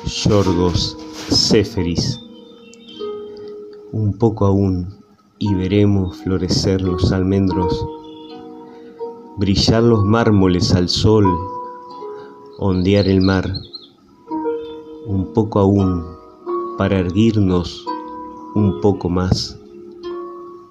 Yorgos Seferis. Un poco aún y veremos florecer los almendros, brillar los mármoles al sol, ondear el mar. Un poco aún para erguirnos un poco más.